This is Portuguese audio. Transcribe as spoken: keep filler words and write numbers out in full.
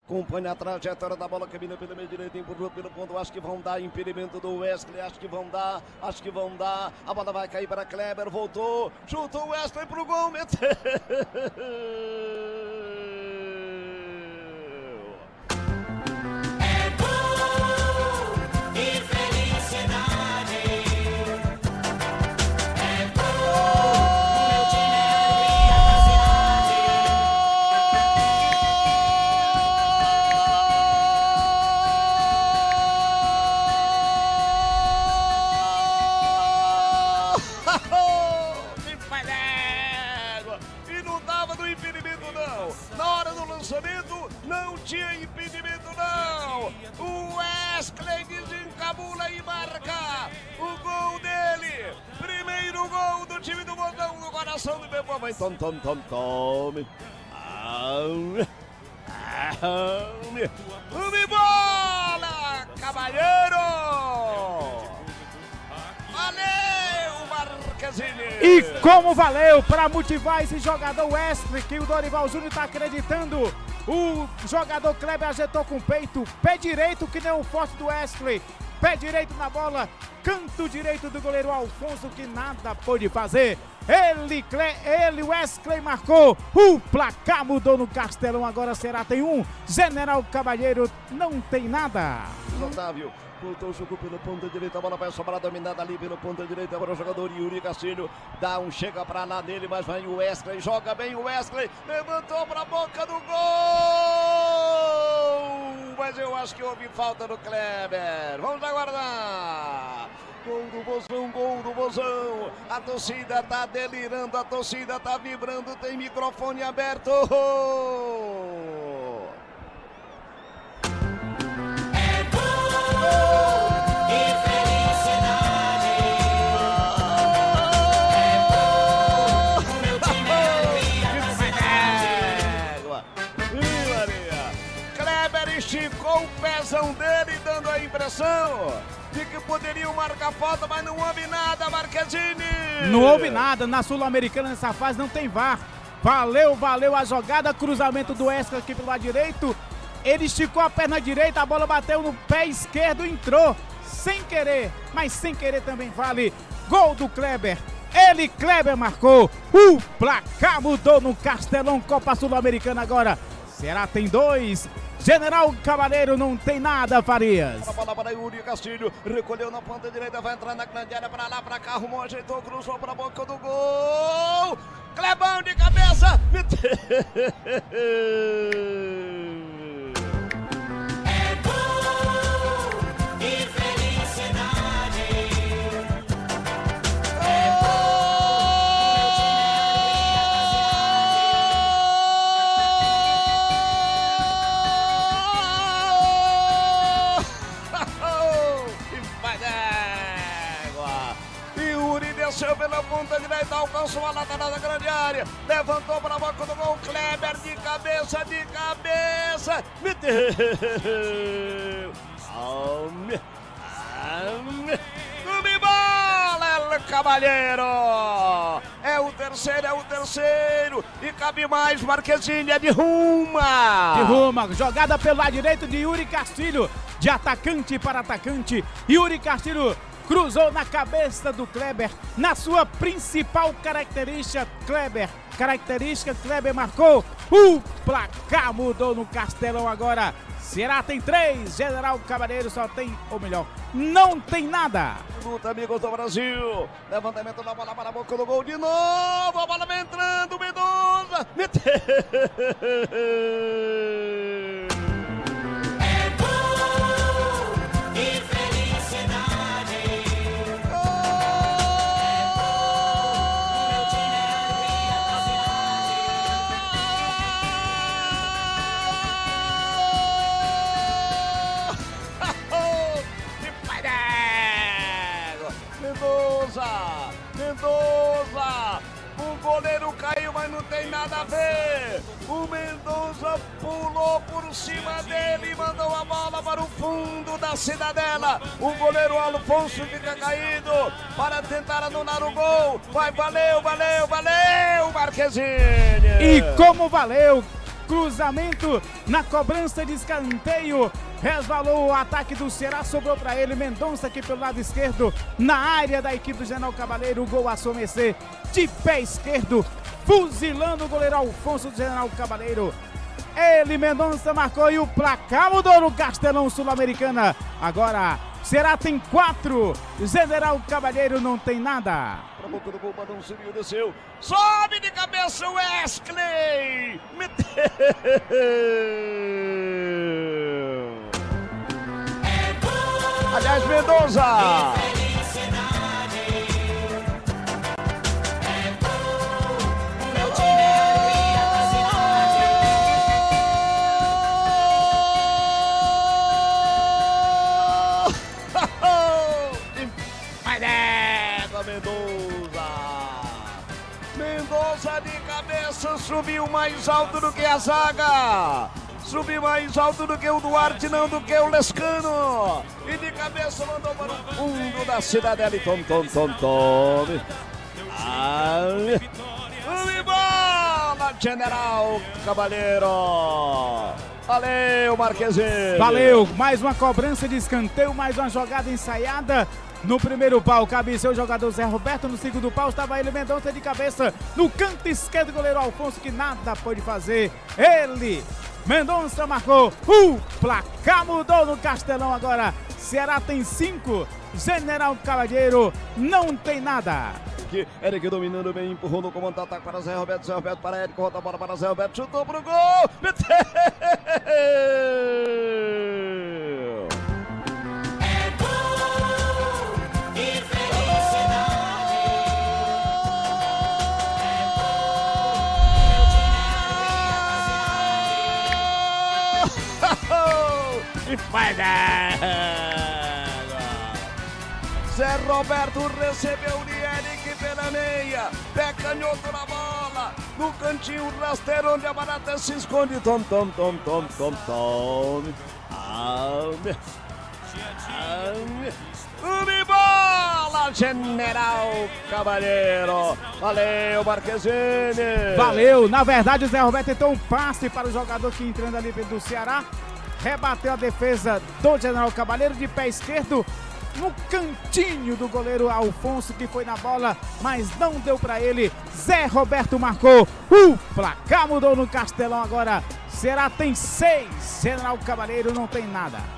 Acompanha a trajetória da bola, caminha pela meia direita, empurrou pelo ponto, acho que vão dar impedimento do Wesley, acho que vão dar, acho que vão dar, a bola vai cair para Kleber, voltou, chutou o Wesley pro gol, meteu! É gol e felicidade, é gol, meu time é a cidade. E não tava no impedimento não, na hora do lançamento não tinha impedimento não, o Wesley desencabula e marca o gol dele, primeiro gol do time do Botão no coração do meu povo, tom, tom, tom, tom, Vamos bola, cavalheiro! Valeu, Marquezine! E como valeu para motivar esse jogador Wesley, que o Dorival Júnior está acreditando. O jogador Kleber ajetou com o peito, pé direito que nem o forte do Wesley. Pé direito na bola, canto direito do goleiro Alfonso, que nada pôde fazer. Ele, ele, Wesley marcou, o placar mudou no Castelão, agora será tem um. General Cavalheiro não tem nada. Otávio voltou o jogo pelo ponta direita, a bola vai sobrar dominada ali pelo ponta direita, agora o jogador Yuri Castilho dá um chega pra lá dele, mas vai o Wesley, joga bem o Wesley, levantou pra boca do gol, mas eu acho que houve falta do Kleber, vamos aguardar. Gol do Bozão, gol do Bozão, a torcida tá delirando, a torcida tá vibrando, tem microfone aberto. Esticou o pezão dele, dando a impressão de que poderiam marcar falta, mas não houve nada, Marquezine! Não houve nada, na Sul-Americana nessa fase não tem V A R. Valeu, valeu a jogada, cruzamento do Wesley aqui pelo lado direito. Ele esticou a perna direita, a bola bateu no pé esquerdo, entrou sem querer, mas sem querer também vale. Gol do Kleber, ele, Kleber, marcou. O placar mudou no Castelão, Copa Sul-Americana agora. Será tem dois. General Cavaleiro não tem nada, Farias. A bola para Yuri Castilho, recolheu na ponta direita, vai entrar na grande área, para lá, para cá, arrumou, ajeitou, cruzou para a boca do gol. Clebão de cabeça. É gol e felicidade, é gol, meu time desceu pela ponta direita, alcançou a lateral da grande área, levantou para a boca do gol, Kleber de cabeça, de cabeça, meteu! Tome bola, El Cavalheiro! É o terceiro, é o terceiro, e cabe mais, Marquezine, é de Ruma! De Ruma, jogada pelo lado direito de Yuri Castilho, de atacante para atacante, Yuri Castilho cruzou na cabeça do Kleber, na sua principal característica, Kleber, característica, Kleber marcou, o placar mudou no Castelão agora, será tem três, General Cavaleiro só tem, ou melhor, não tem nada. Luta, amigos do Brasil, levantamento da bola para a boca do gol de novo, a bola vai entrando, Mendoza, meteu! Mendoza, Mendoza, o goleiro caiu, mas não tem nada a ver. O Mendoza pulou por cima dele e mandou a bola para o fundo da Cidadela. O goleiro Alfonso fica caído para tentar anular o gol. Vai, valeu, valeu, valeu, Marquezine. E como valeu, cruzamento na cobrança de escanteio. Resvalou o ataque do Ceará, sobrou para ele. Mendonça aqui pelo lado esquerdo, na área da equipe do General Cavaleiro. O gol a somecer de pé esquerdo, fuzilando o goleiro Alfonso do General Cavaleiro. Ele, Mendonça, marcou e o placar mudou no Castelão Sul-Americana. Agora, Ceará tem quatro, General Cavaleiro não tem nada. Pra boca do gol, Badão subiu, desceu. Sobe de cabeça o Wesley! Meteu! Aliás, Mendonça! Vai d'égua, Mendonça! Mendonça de cabeça subiu mais alto do que a zaga! Subiu mais alto do que o Duarte, não do que o Lescano! E de cabeça mandou para o fundo da cidadela e tom, tom, tom, tom! Ai, bola, General Cavaleiro! Valeu, Marquezinho! Valeu, mais uma cobrança de escanteio, mais uma jogada ensaiada. No primeiro pau, cabeceou o jogador Zé Roberto. No segundo pau, estava ele, Mendonça de cabeça. No canto esquerdo, goleiro Alfonso, que nada pôde fazer. Ele, Mendonça, marcou. O placar mudou no Castelão agora. Ceará tem cinco, General Cavaleiro não tem nada. Eric dominando bem, empurrou no comando, ataque para Zé Roberto, Zé Roberto para Eric, volta a bola para Zé Roberto, chutou pro gol, meteu! É gol e felicidade. É gol, E vai dar! Zé Roberto recebeu de Eric pela meia, pé canhoto na bola, no cantinho rasteiro onde a barata se esconde, tom, tom, tom, tom, tom, tom. Ame, ame. Uma bola, General Cavaleiro. Valeu, Marquezine. Valeu, na verdade o Zé Roberto tentou um passe para o jogador que entrando ali do Ceará. Rebateu a defesa do General Cavaleiro de pé esquerdo. No cantinho do goleiro Alfonso, que foi na bola, mas não deu para ele. Zé Roberto marcou. O placar mudou no Castelão agora. Ceará tem seis, General Cavaleiro não tem nada.